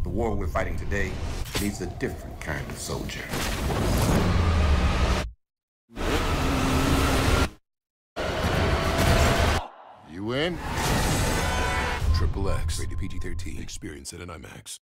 The war we're fighting today needs a different kind of soldier. You in? XXX. Rated PG-13. Experience it in IMAX.